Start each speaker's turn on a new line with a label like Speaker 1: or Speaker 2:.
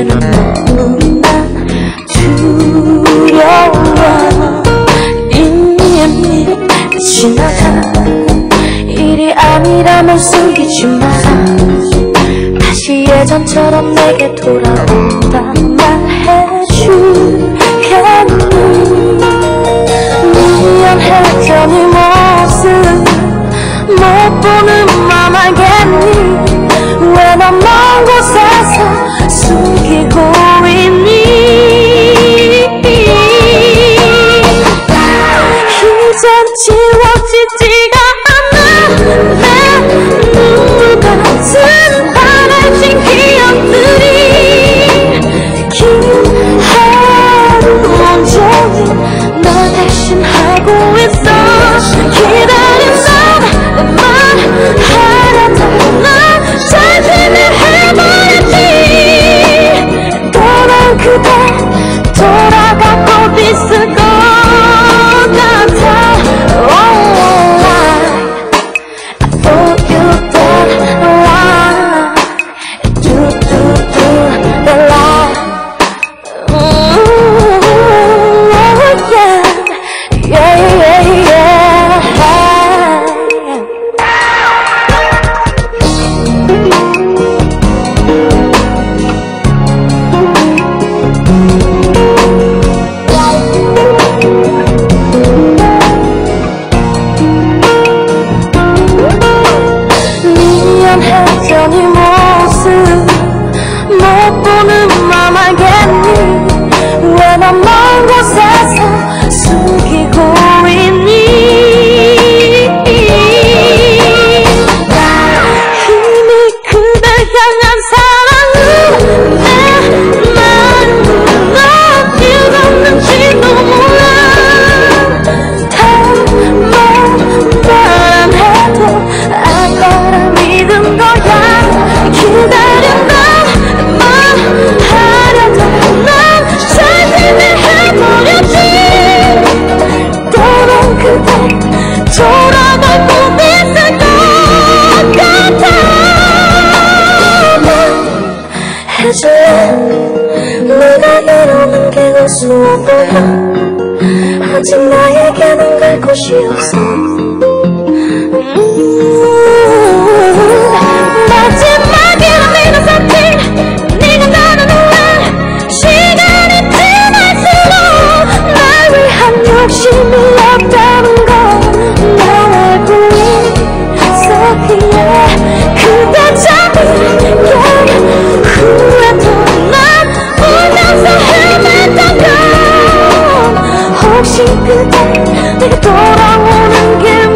Speaker 1: 이제는 너무나 두려워. 이미 지나간 일이 아니라면 숨기지 마. 다시 예전처럼 내게 돌아온다 말해주겠니? 미안해져 네 모습 못 보는 맘 알겠니? 왜 넌 먼 곳에서 숨기고 있니? 이젠 지워지지가 않아. 내 눈물 같은 바래진 기억들이 긴 하루 온종일 널 대신 알고 있어. 기다린 넌 말하려다 난 자신을 해버렸지. 떠난 그대 돌아가고 있을 것 같아. Oh, I thought you that lie. Do the lie. Yeah, yeah, yeah. 미안해져 네 모습 못 보는 맘 알겠니? 왜 넌 먼 곳에서 숨기고 있니? 이미 그댈 향한 사랑은 내 마음으로 이었는지도 몰라. 다만 해도 알 거라 믿은 거야. 기다린 넌 말하려다 난 자신을 해버렸지. 떠난 그대 돌아가고 있을 것 같아. 해줄래? 내가 이러는 게 우스워 보여. 아직 나에게는 갈 곳이 없어. 마지막이라 믿은 사실 네가 나는 후회. 시간이 지날수록 날 위한 욕심이 없다는 걸 난 알고 있었기에 그대 잠들게 후회도 난 울면서 헤맸던 건 혹시 그대 내가 돌아오는 길